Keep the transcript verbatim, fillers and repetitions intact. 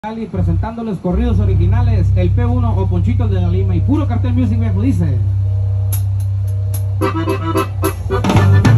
Cali presentando los corridos originales, el P uno o Ponchitos de la Lima y puro cartel music viejo dice.